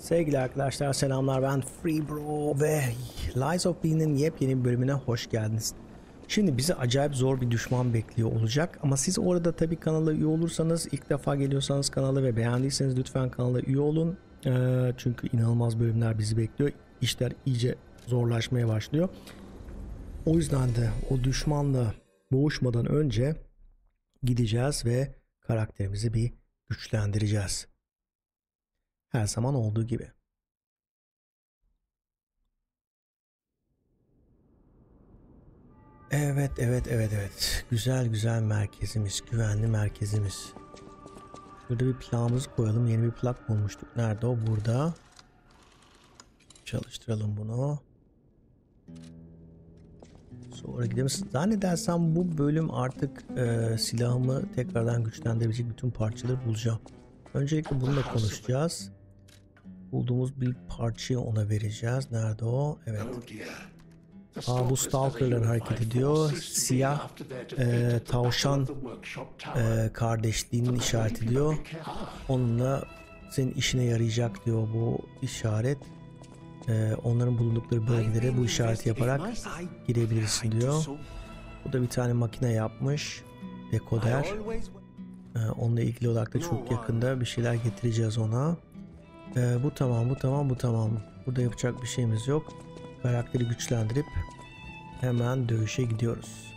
Sevgili arkadaşlar selamlar, ben FreeBro ve Lies of P'nin yepyeni bir bölümüne hoş geldiniz. Şimdi bizi acayip zor bir düşman bekliyor olacak ama siz orada tabii kanala üye olursanız, ilk defa geliyorsanız kanala ve beğendiyseniz lütfen kanala üye olun. Çünkü inanılmaz bölümler bizi bekliyor. İşler iyice zorlaşmaya başlıyor. O yüzden de o düşmanla boğuşmadan önce gideceğiz ve karakterimizi bir güçlendireceğiz. Her zaman olduğu gibi. Evet. Güzel merkezimiz, güvenli merkezimiz. Burada bir plağımızı koyalım. Yeni bir plak bulmuştuk. Nerede o? Burada. Çalıştıralım bunu. Sonra gidelim. Zannedersem bu bölüm artık silahımı tekrardan güçlendirebilecek bütün parçaları bulacağım. Öncelikle bununla konuşacağız. Bulduğumuz bir parçayı ona vereceğiz. Nerede o? Evet. Bu Stalker'lar hareket ediyor. Siyah tavşan kardeşliğinin işaret ediyor. Onunla senin işine yarayacak diyor bu işaret. Onların bulundukları bölgelere bu işareti yaparak girebilirsin diyor. Bu da bir tane makine yapmış. Dekoder. Onunla ilgili olarak da çok yakında bir şeyler getireceğiz ona. Bu tamam. Burada yapacak bir şeyimiz yok. Karakteri güçlendirip hemen dövüşe gidiyoruz.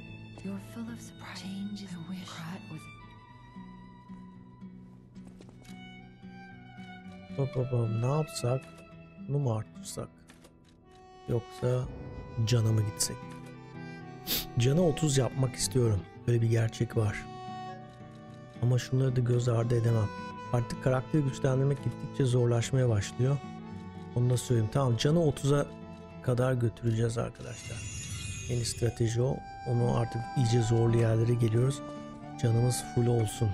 Ne yapsak? Bunu mu arttırsak? Yoksa cana mı gitsek? Canı 30 yapmak istiyorum. Böyle bir gerçek var. Ama şunları da göz ardı edemem. Artık karakteri güçlendirmek gittikçe zorlaşmaya başlıyor. Onu da söyleyeyim. Tamam, canı 30'a kadar götüreceğiz arkadaşlar. Yeni strateji o. Onu artık iyice zorlu yerlere geliyoruz. Canımız full olsun.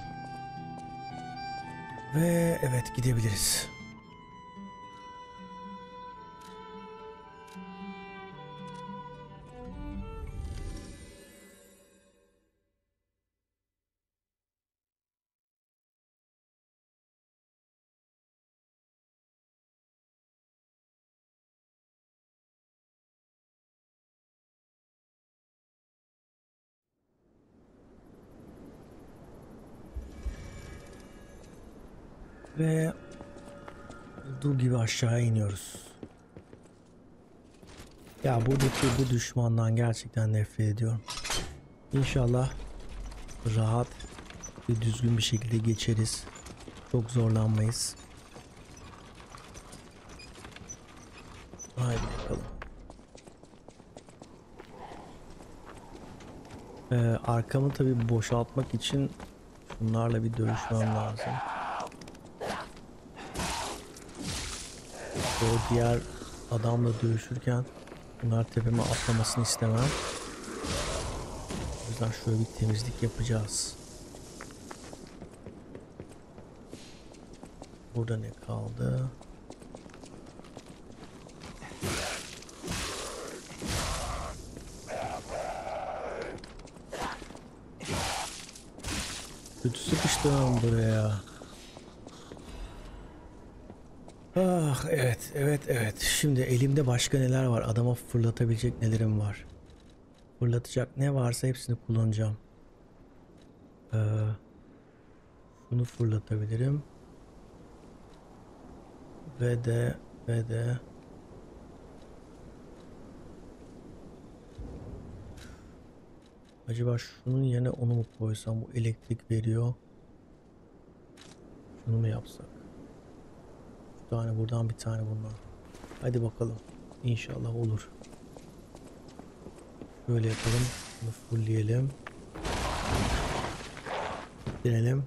Ve evet, gidebiliriz. Ve olduğu gibi aşağı iniyoruz. Ya buradaki bu düşmandan gerçekten nefret ediyorum. İnşallah rahat ve düzgün bir şekilde geçeriz. Çok zorlanmayız. Haydi bakalım. Arkamı tabii boşaltmak için bunlarla bir dövüşmem lazım. O diğer adamla dövüşürken bunlar tepeme atlamasını istemem. O yüzden şöyle bir temizlik yapacağız. Burada ne kaldı? Kötü sıkıştım buraya. Ah evet. Şimdi elimde başka neler var? Adama fırlatabilecek nelerim var? Fırlatacak ne varsa hepsini kullanacağım. Bunu fırlatabilirim. Ve de acaba şunun yerine onu mu koysam? Bu elektrik veriyor. Şunu mu yapsak? Bir tane buradan, bir tane bundan. Hadi bakalım. İnşallah olur. Böyle yapalım. Bunu fullleyelim. Denelim.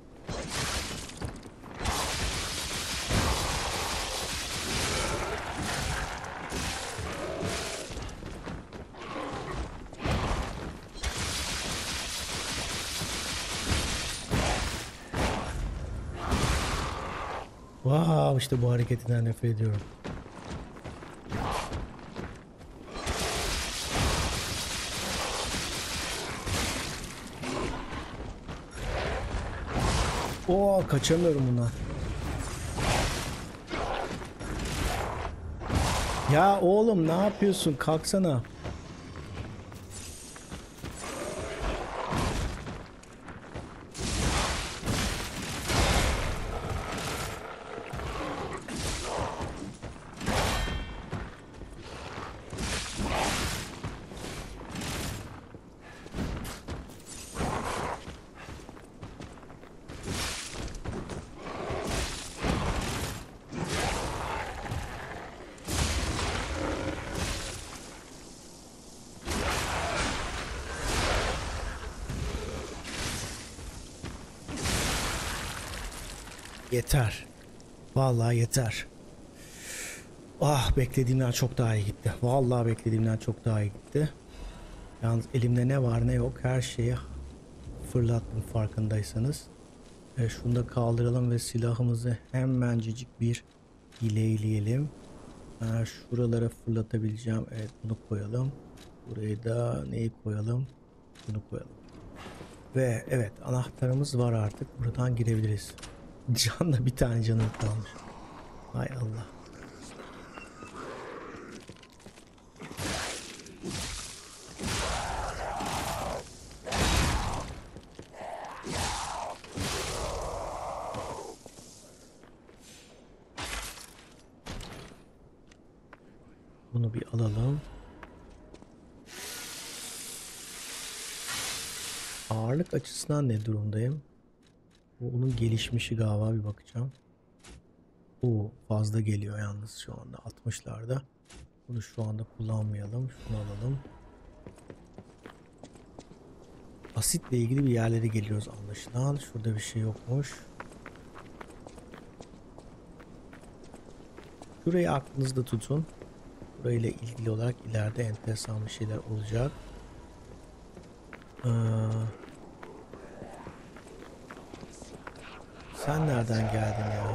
Wow, işte bu hareketinden nefret ediyorum. Kaçamıyorum bundan. Ya oğlum ne yapıyorsun? Kalksana. Yeter. Vallahi yeter. Ah, beklediğimden çok daha iyi gitti. Vallahi beklediğimden çok daha iyi gitti. Yalnız elimde ne var ne yok her şeyi fırlattım farkındaysanız. Şunu da kaldıralım ve silahımızı hemencecik bir yeleyleyelim. Şuralara fırlatabileceğim. Evet, bunu koyalım. Buraya da neyi koyalım? Bunu koyalım. Ve evet, anahtarımız var artık. Buradan girebiliriz. Canla bir tane canım kalmış. Hay Allah. Bunu bir alalım. Ağırlık açısından ne durumdayım? Bu onun gelişmişi galiba, bir bakacağım. Bu fazla geliyor yalnız şu anda 60'larda. Bunu şu anda kullanmayalım. Şunu alalım. Asitle ilgili bir yerlere geliyoruz anlaşılan. Şurada bir şey yokmuş. Şurayı aklınızda tutun. Burayla ilgili olarak ileride enteresan bir şeyler olacak. Sen nereden geldin ya?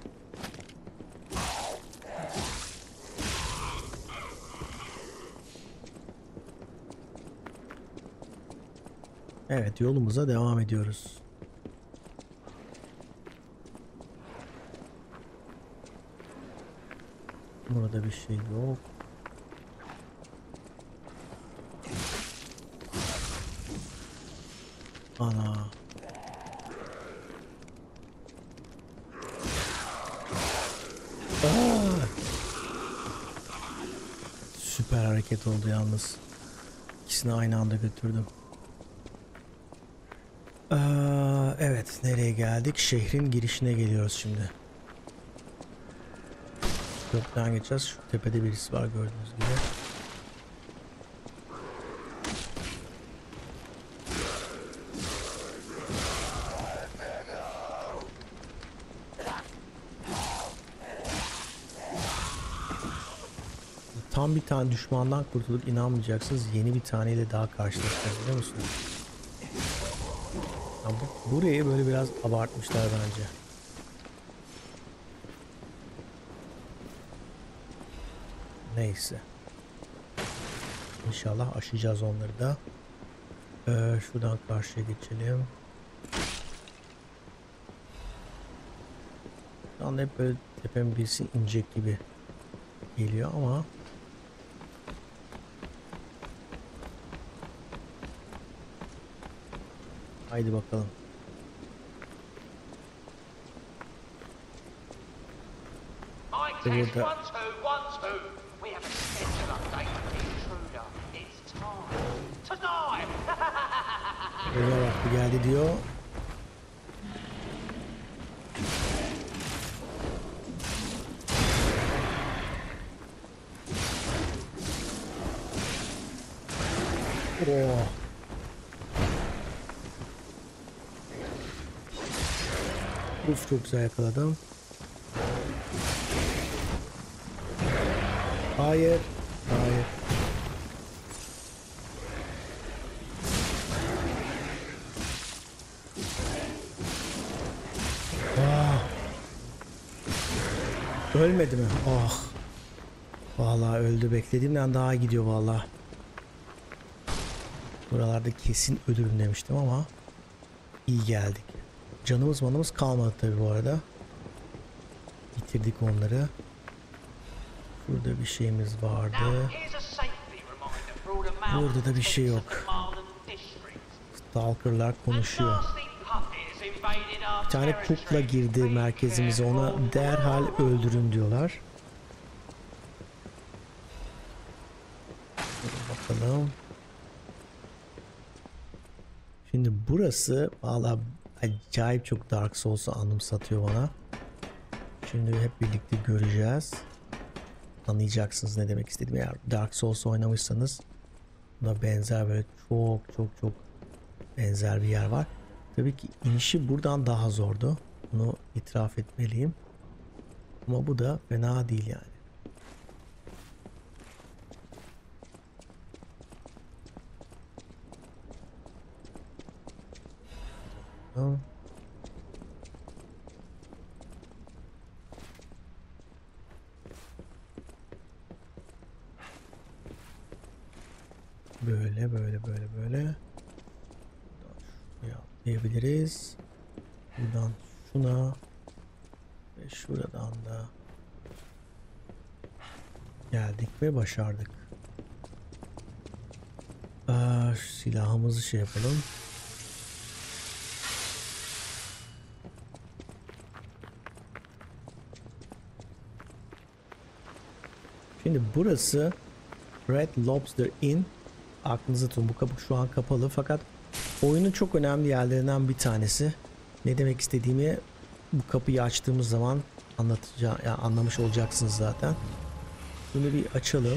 Evet, yolumuza devam ediyoruz. Burada bir şey yok. Ana. Süper hareket oldu yalnız. İkisini aynı anda götürdüm. Evet, nereye geldik? Şehrin girişine geliyoruz şimdi. Köprüden geçeceğiz. Şu tepede birisi var gördüğünüz gibi. Tam bir tane düşmandan kurtulup inanmayacaksınız. Yeni bir taneyle daha karşılaşacağız, biliyor musunuz? Burayı böyle biraz abartmışlar bence. Neyse. İnşallah aşacağız onları da. Şuradan karşıya geçelim. Şu anda hep böyle tepem birisi inecek gibi geliyor ama haydi bakalım. Burada öyle vakti geldi diyor. Oh. Uf, çok güzel yakaladım. Hayır. Hayır. Ah. Ölmedi mi? Ah. Vallahi öldü. Beklediğimden daha gidiyor vallahi. Buralarda kesin ölürüm demiştim ama iyi geldik. Canımız manımız kalmadı tabi bu arada. Bitirdik onları. Burada bir şeyimiz vardı. Burada da bir şey yok. Stalker'lar konuşuyor. Bir tane kukla girdi merkezimize. Ona derhal öldürün diyorlar. Bakalım. Şimdi burası valla acayip çok Dark Souls'u anımsatıyor bana. Şimdi hep birlikte göreceğiz. Anlayacaksınız ne demek istediğimi. Eğer Dark Souls oynamışsanız buna benzer böyle çok benzer bir yer var. Tabii ki inişi buradan daha zordu. Bunu itiraf etmeliyim. Ama bu da fena değil yani. Tamam. Böyle. Yapabiliriz. Buradan şuna ve şuradan da geldik ve başardık. Şu silahımızı şey yapalım. Şimdi burası Red Lobster Inn. Aklınızda tutun, bu kapı şu an kapalı fakat oyunun çok önemli yerlerinden bir tanesi. Ne demek istediğimi bu kapıyı açtığımız zaman anlatacağım, yani anlamış olacaksınız zaten. Bunu bir açalım.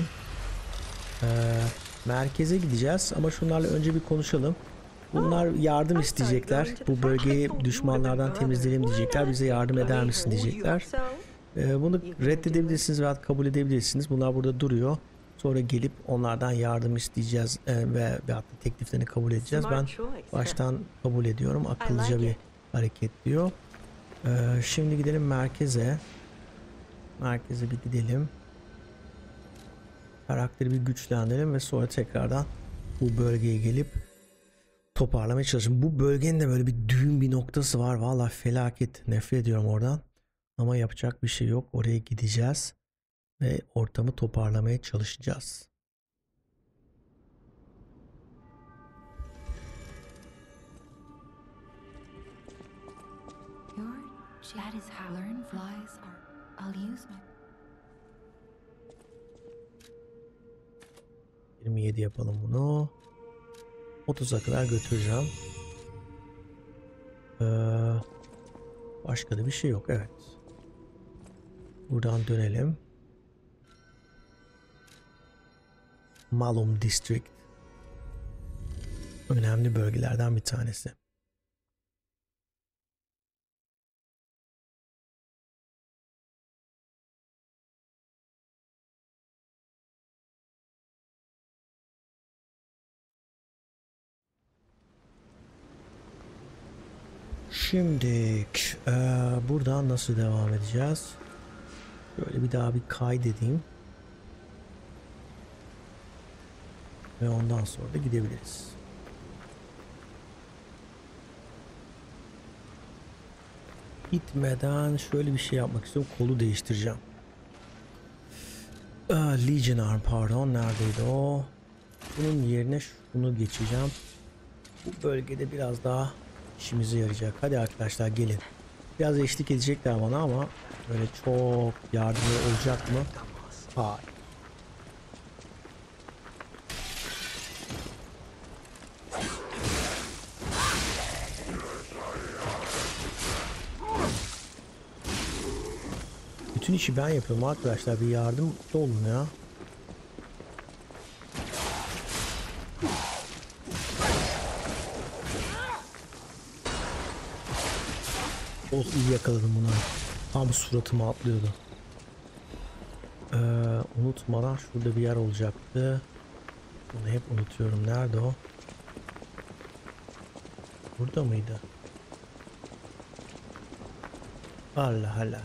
Merkeze gideceğiz ama şunlarla önce bir konuşalım. Bunlar yardım isteyecekler. Bu bölgeyi düşmanlardan temizleyelim diyecekler. Bize yardım eder misin diyecekler. Bunu reddedebilirsiniz veya kabul edebilirsiniz. Bunlar burada duruyor. Sonra gelip onlardan yardım isteyeceğiz ve tekliflerini kabul edeceğiz. Ben baştan kabul ediyorum. Akıllıca bir hareket diyor. Şimdi gidelim merkeze. Merkeze bir gidelim. Karakteri bir güçlendirelim ve sonra tekrardan bu bölgeye gelip toparlamaya çalışalım. Bu bölgenin de böyle bir düğün bir noktası var. Vallahi felaket. Nefret ediyorum oradan. Ama yapacak bir şey yok. Oraya gideceğiz ve ortamı toparlamaya çalışacağız. That is how learn flies are. I'll use my 27 yapalım bunu. 30'a kadar götüreceğim. Başka da bir şey yok. Evet. Buradan dönelim. Malum District. Önemli bölgelerden bir tanesi. Şimdi buradan nasıl devam edeceğiz? Böyle bir daha bir kaydedeyim. Ve ondan sonra da gidebiliriz. Gitmeden şöyle bir şey yapmak istiyorum. Kolu değiştireceğim. Legion Arm pardon. Neredeydi o? Bunun yerine şunu geçeceğim. Bu bölgede biraz daha işimize yarayacak. Hadi arkadaşlar gelin. Biraz eşlik edecekler bana ama böyle çok yardımcı olacak mı? Hayır. Bütün işi ben yapıyorum arkadaşlar. Bir yardım olun ya. İyi yakaladım bunu. Tam suratıma atlıyordu. Unutmadan şurada bir yer olacaktı. Bunu hep unutuyorum. Nerede o? Burada mıydı? Allah Allah.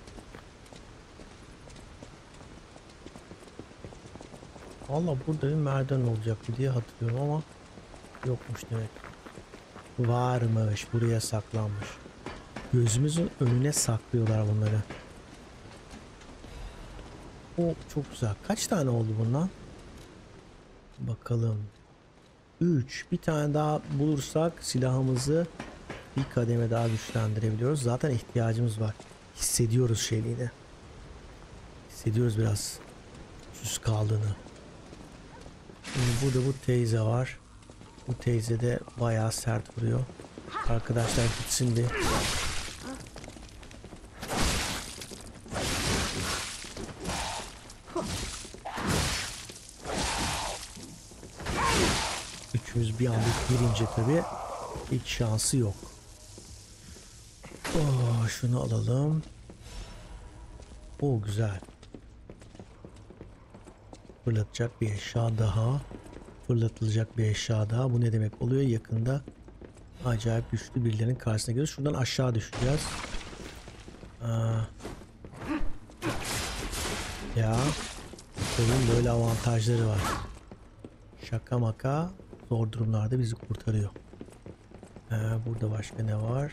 Valla burada bir merdiven olacaktı diye hatırlıyorum ama yokmuş demek. Varmış. Buraya saklanmış. Gözümüzün önüne saklıyorlar bunları. O çok güzel. Kaç tane oldu bundan? Bakalım. 3. Bir tane daha bulursak silahımızı bir kademe daha güçlendirebiliyoruz. Zaten ihtiyacımız var. Hissediyoruz şeyliğini. Hissediyoruz biraz süs kaldığını. Şimdi burada bu teyze var. Bu teyze de bayağı sert vuruyor. Arkadaşlar gitsin bir. Üçümüz bir anda girince tabi hiç şansı yok. Oh, şunu alalım. O güzel. Fırlatacak bir eşya daha. Fırlatılacak bir eşya daha. Bu ne demek oluyor? Yakında acayip güçlü birilerinin karşısına geliyoruz. Şuradan aşağı düşeceğiz. Ya. Bunun böyle avantajları var. Şaka maka zor durumlarda bizi kurtarıyor. Burada başka ne var?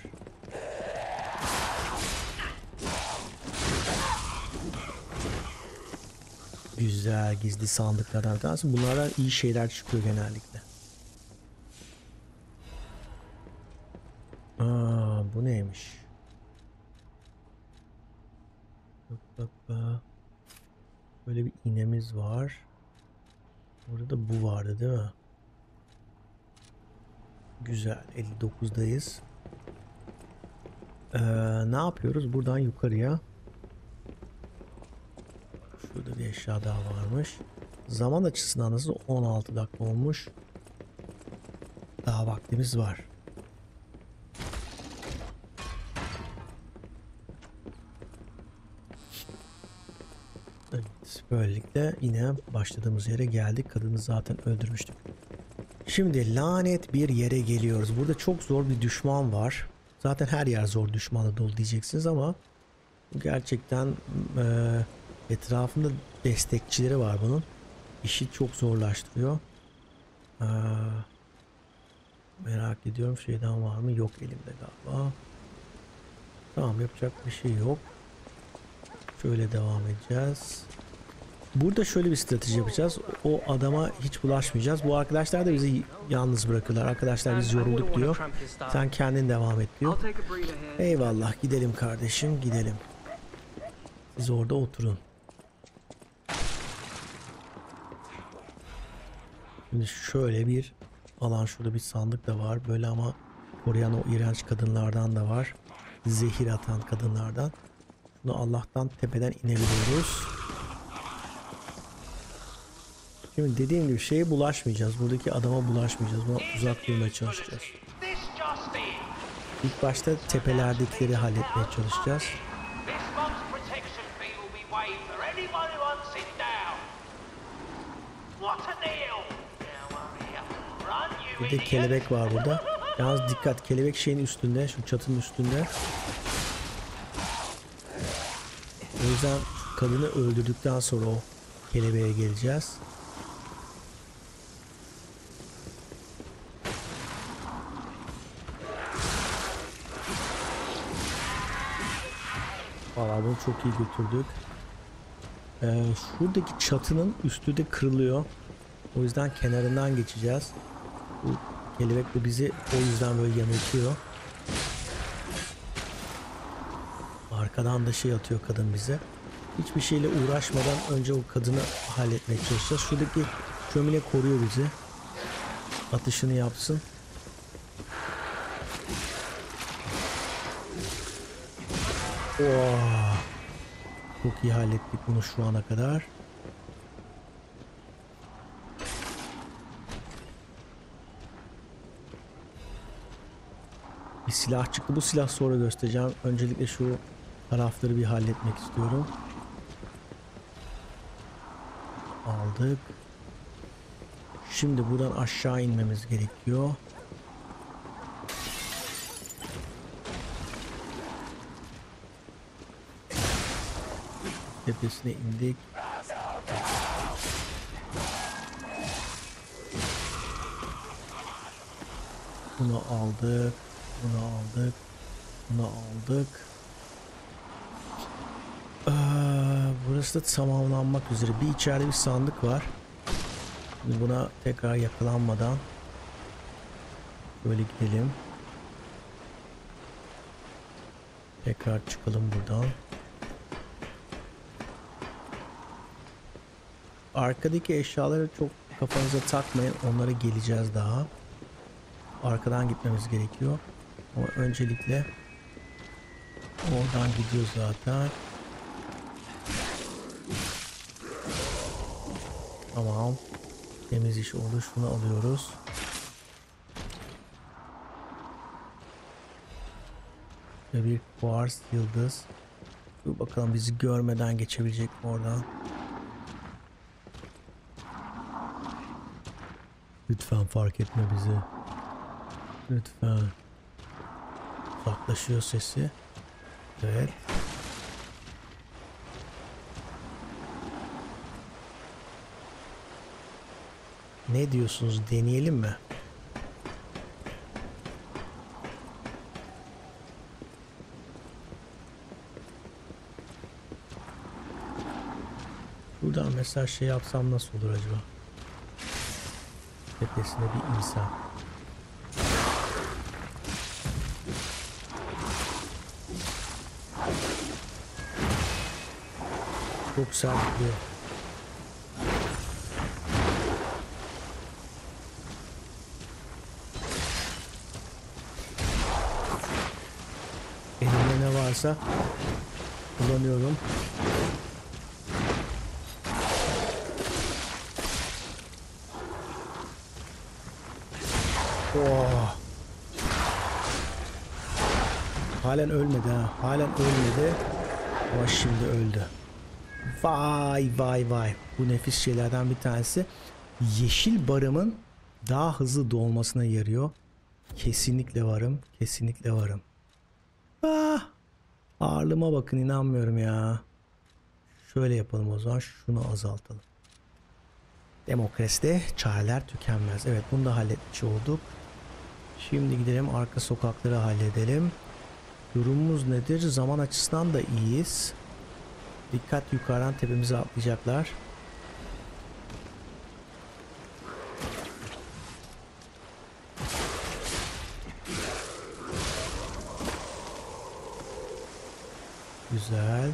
Güzel gizli sandıklardan tanesi. Bunlardan iyi şeyler çıkıyor genellikle. Bu neymiş? Böyle bir iğnemiz var. Burada da bu vardı değil mi? Güzel. 59'dayız. Ne yapıyoruz? Buradan yukarıya. Şurada bir eşya daha varmış. Zaman açısından nasıl 16 dakika olmuş. Daha vaktimiz var. Evet, böylelikle yine başladığımız yere geldik. Kadını zaten öldürmüştük. Şimdi lanet bir yere geliyoruz. Burada çok zor bir düşman var. Zaten her yer zor düşmanla dolu diyeceksiniz ama gerçekten etrafında destekçileri var bunun. İşi çok zorlaştırıyor. Merak ediyorum şeyden var mı? Yok elimde galiba. Tamam, yapacak bir şey yok. Şöyle devam edeceğiz. Burada şöyle bir strateji yapacağız. O adama hiç bulaşmayacağız. Bu arkadaşlar da bizi yalnız bırakırlar. Arkadaşlar biz yorulduk diyor. Sen kendin devam et diyor. Eyvallah, gidelim kardeşim, gidelim. Siz orada oturun. Şimdi şöyle bir alan, şurada bir sandık da var. Böyle ama koruyan o iğrenç kadınlardan da var. Zehir atan kadınlardan. Şunu Allah'tan tepeden inebiliyoruz. Şimdi dediğim gibi şeye bulaşmayacağız. Buradaki adama bulaşmayacağız. Buna uzak durmaya çalışacağız. İlk başta tepelerdekileri halletmeye çalışacağız. Bir de kelebek var burada. Yalnız dikkat, kelebek şeyin üstünde, şu çatının üstünde. O yüzden kadını öldürdükten sonra o kelebeğe geleceğiz. Vallahi bunu çok iyi götürdük. Şuradaki çatının üstü de kırılıyor. O yüzden kenarından geçeceğiz. Bu kelebek de bizi o yüzden böyle yanıltıyor. Arkadan da şey atıyor kadın bize. Hiçbir şeyle uğraşmadan önce o kadını halletmeye çalışacağız. Şuradaki şömine koruyor bizi. Atışını yapsın. Oh. Çok iyi hallettik bunu şu ana kadar. Bir silah çıktı. Bu silah sonra göstereceğim. Öncelikle şu tarafları bir halletmek istiyorum. Aldık. Şimdi buradan aşağı inmemiz gerekiyor. Tepesine indik. Bunu aldık. Bunu aldık. Bunu aldık. Burası da tamamlanmak üzere. Bir içeride bir sandık var. Şimdi buna tekrar yakalanmadan böyle gidelim. Tekrar çıkalım buradan. Arkadaki eşyaları çok kafanıza takmayın. Onlara geleceğiz daha. Arkadan gitmemiz gerekiyor. Ama öncelikle oradan gidiyoruz zaten. Tamam. Temiz iş oldu. Şunu alıyoruz. Ve bir kuars yıldız. Dur bakalım bizi görmeden geçebilecek mi oradan? Lütfen fark etme bizi. Lütfen. Uzaklaşıyor sesi. Evet. Ne diyorsunuz? Deneyelim mi? Buradan mesela şey yapsam nasıl olur acaba? Tepesinde bir insan. Çok sert gidiyor. Elimde ne varsa kullanıyorum. Oh. Halen ölmedi ha. Halen ölmedi. Ama şimdi öldü. Vay vay vay. Bu nefis şeylerden bir tanesi. Yeşil barımın daha hızlı dolmasına yarıyor. Kesinlikle varım. Kesinlikle varım. Ah. Ağırlığıma bakın, inanmıyorum ya. Şöyle yapalım o zaman. Şunu azaltalım. Demokraside çareler tükenmez. Evet, bunu da halletmiş olduk. Şimdi gidelim arka sokakları halledelim. Durumumuz nedir? Zaman açısından da iyiyiz. Dikkat, yukarıdan tepemize atlayacaklar. Güzel.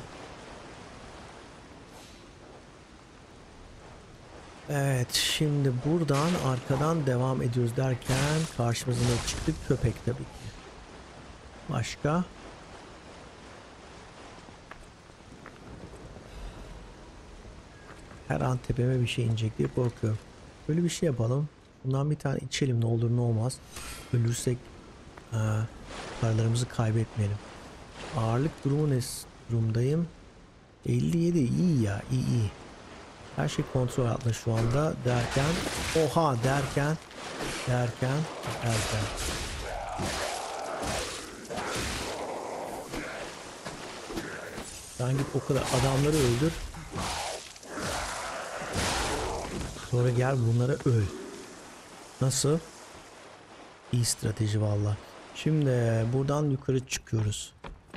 Evet, şimdi buradan arkadan devam ediyoruz derken karşımıza ne çıktı? Köpek tabii ki. Başka? Her an tepeme bir şey inecek diye korkuyorum. Böyle bir şey yapalım. Bundan bir tane içelim, ne olur ne olmaz. Ölürsek paralarımızı kaybetmeyelim. Ağırlık durumu ne durumdayım? 57, iyi ya, iyi. Her şey kontrol altında şu anda derken, oha derken. Sen git o kadar adamları öldür. Sonra gel bunlara öl. Nasıl? İyi strateji valla. Şimdi buradan yukarı çıkıyoruz.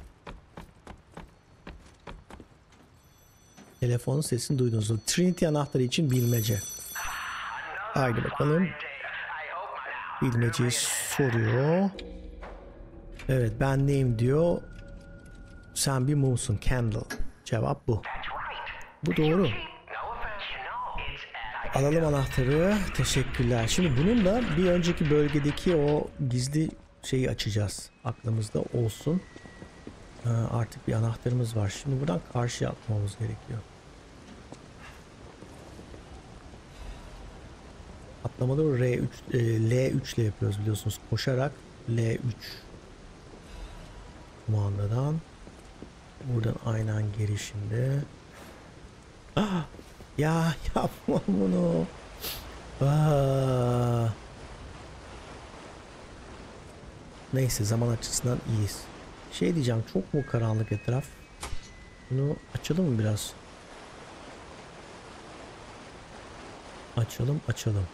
Telefonun sesini duydunuz. Trinity anahtarı için bilmece. Haydi bakalım. Bilmeceyi soruyor. Evet, ben neyim diyor. Sen bir mumsun, Candle. Cevap bu. Bu doğru. Alalım anahtarı. Teşekkürler. Şimdi bununla bir önceki bölgedeki o gizli şeyi açacağız. Aklımızda olsun. Artık bir anahtarımız var. Şimdi buradan karşıya atmamız gerekiyor. Atlamaları R3, L3 ile yapıyoruz biliyorsunuz. Koşarak L3 kumandadan. Buradan aynen geri şimdi. Ah, ya yapma bunu. Ah. Neyse, zaman açısından iyiyiz. Şey diyeceğim, çok mu karanlık etraf? Bunu açalım mı biraz? Açalım.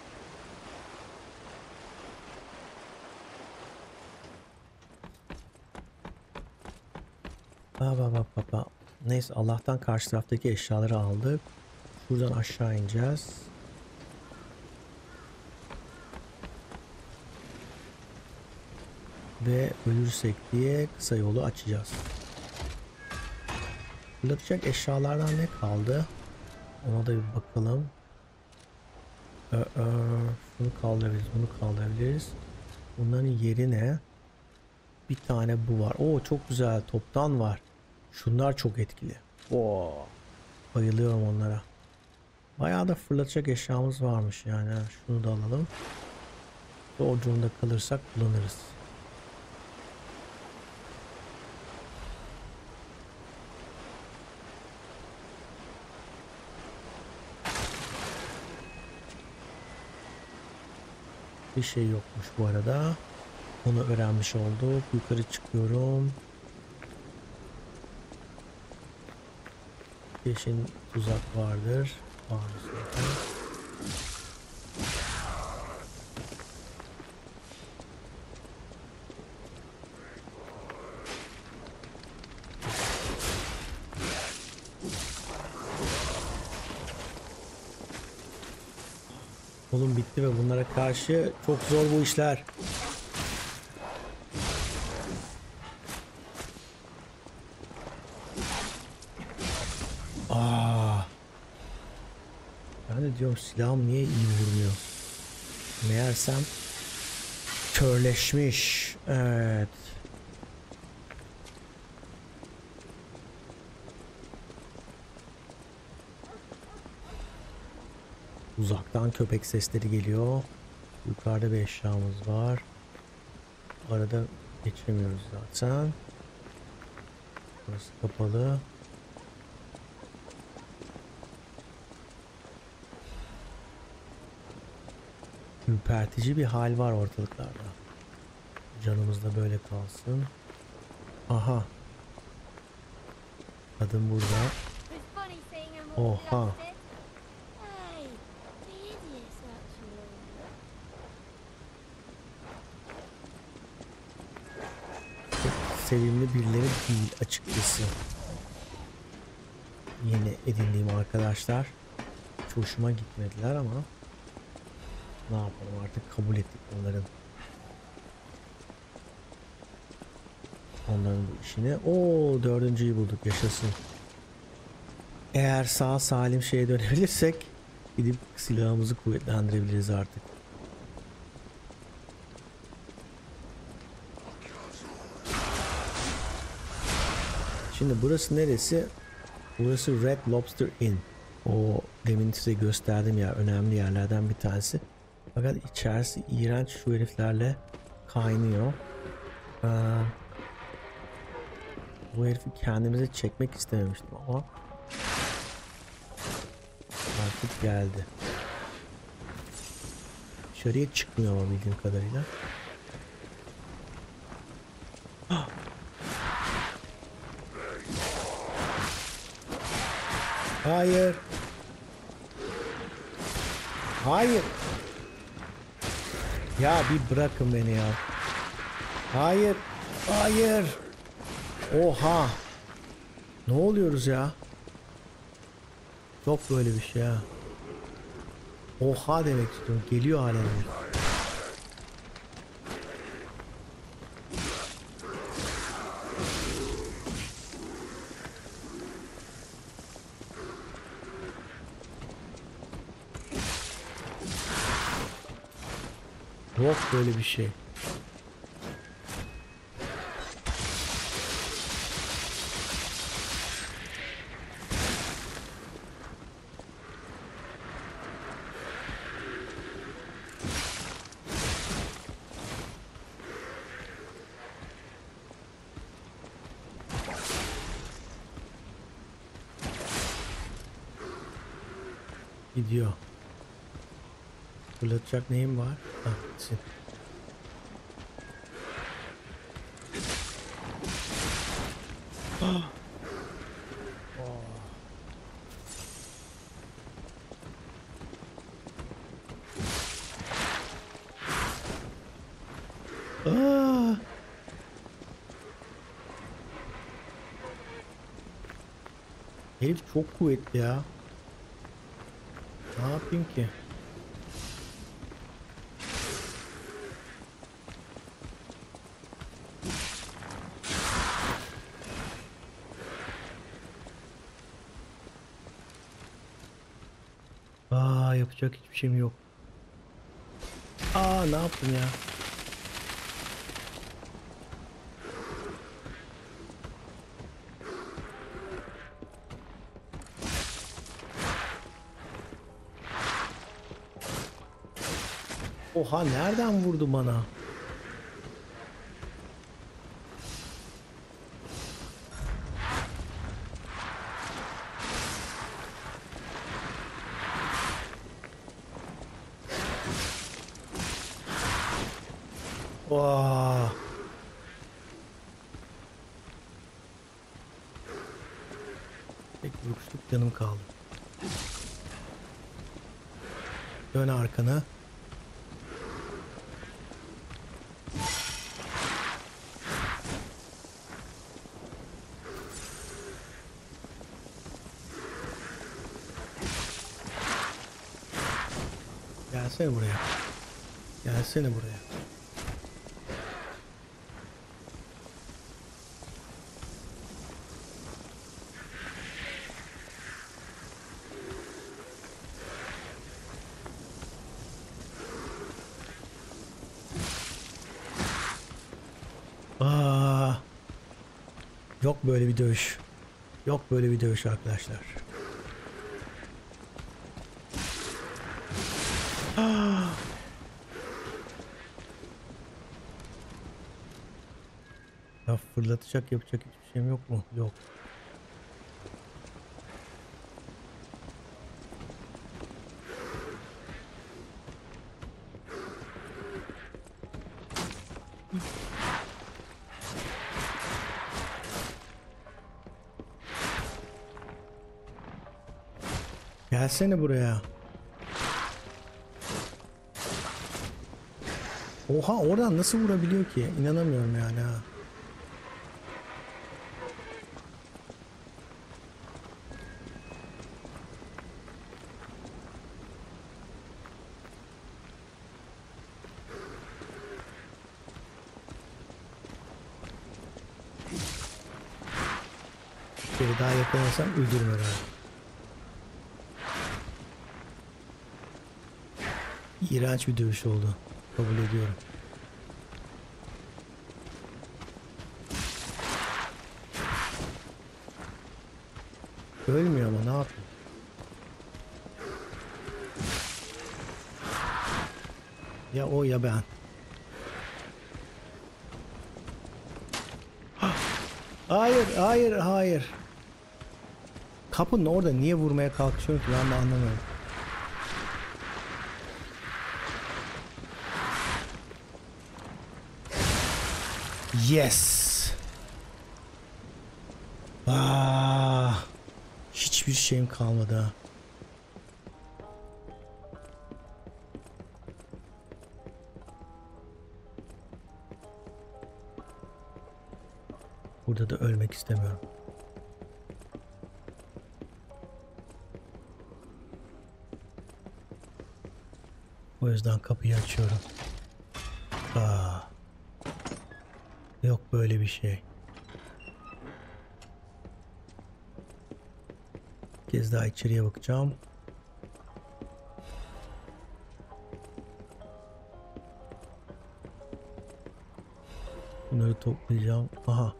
Bak. Neyse, Allah'tan karşı taraftaki eşyaları aldık. Şuradan aşağı ineceğiz. Ve ölürsek diye kısa yolu açacağız. Fırlatacak eşyalardan ne kaldı? Ona da bir bakalım. Şunu kaldırabiliriz, bunu kaldırabiliriz. Bunların yeri ne? Bir tane bu var. Oo, çok güzel, toptan var. Şunlar çok etkili. Oo, bayılıyorum onlara. Bayağı da fırlatacak eşyamız varmış yani. Şunu da alalım. Zor durumda kalırsak kullanırız. Bir şey yokmuş bu arada. Onu öğrenmiş olduk. Yukarı çıkıyorum. Kesin tuzak vardır. Oğlum bitti ve bunlara karşı çok zor bu işler. Ben de diyorum silahım niye iyi vurmuyor? Meğersem körleşmiş. Evet. Uzaktan köpek sesleri geliyor. Yukarıda bir eşyamız var. Arada geçemiyoruz zaten. Burası kapalı. Ürpertici bir hal var ortalıklarda. Canımız da böyle kalsın. Aha. Kadın burada. Oha. Çok sevimli birileri değil açıkçası. Yeni edindiğim arkadaşlar. Hiç hoşuma gitmediler ama ne yapalım, artık kabul ettik onların bu işini. Oo, dördüncüyü bulduk, yaşasın. Eğer sağ salim şeye dönebilirsek gidip silahımızı kuvvetlendirebiliriz artık. Şimdi burası neresi? Burası Red Lobster Inn. O demin size gösterdiğim yer, önemli yerlerden bir tanesi. Fakat içerisi iğrenç, şu heriflerle kaynıyor. Bu herifi kendimize çekmek istememiştim ama artık geldi. Dışarıya çıkmıyor ama bildiğim kadarıyla. Hayır. Hayır. Ya bir bırakın beni ya. Hayır. Hayır. Oha. Ne oluyoruz ya? Yok böyle bir şey ya. Oha demek istiyorum. Geliyor hala. Yok böyle bir şey. Gidiyor. Fırlatacak neyim var? Ha, gitsin. Ah. Herif çok kuvvetli ya. Ne yapayım ki? Yapacak hiçbir şeyim yok. Ne yaptım ya? Oha, nereden vurdu bana? Vaa. Tek vuruşluk canım kaldı. Dön arkana. Gelsene buraya. Gelsene buraya. Yok böyle bir dövüş. Yok böyle bir dövüş arkadaşlar. Ya fırlatacak, yapacak hiçbir şeyim yok mu? Yok. Gelsene buraya. Oha, oradan nasıl vurabiliyor ki? İnanamıyorum yani ha. Bir kere daha yakalasam öldürürüm herhalde. İğrenç bir dövüş oldu. Kabul ediyorum. Ölmüyor ama ne yapayım? Ya o ya ben. Hayır, hayır, hayır. Kapının orada niye vurmaya kalkışıyor ki, ben de anlamıyorum. Yes. Hiçbir şeyim kalmadı ha. Burada da ölmek istemiyorum. O yüzden kapıyı açıyorum. Yok böyle bir şey. Bir kez daha içeriye bakacağım. Bunları toplayacağım. Aha.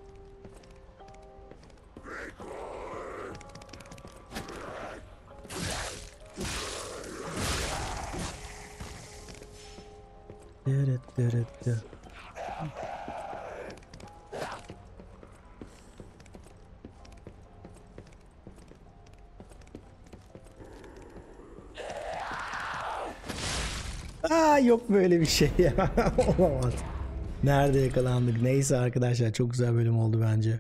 Deret deret de. Yok böyle bir şey ya. Olamaz. Nerede yakalandık? Neyse arkadaşlar, çok güzel bölüm oldu bence.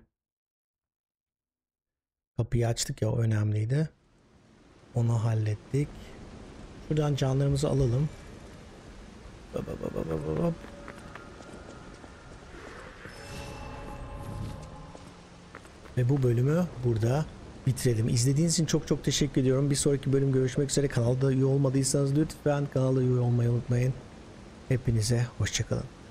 Kapıyı açtık ya, o önemliydi. Onu hallettik. Şuradan canlarımızı alalım. Ve bu bölümü burada bitirelim. İzlediğiniz için çok çok teşekkür ediyorum. Bir sonraki bölüm görüşmek üzere. Kanalda üye olmadıysanız lütfen kanala üye olmayı unutmayın. Hepinize hoşçakalın.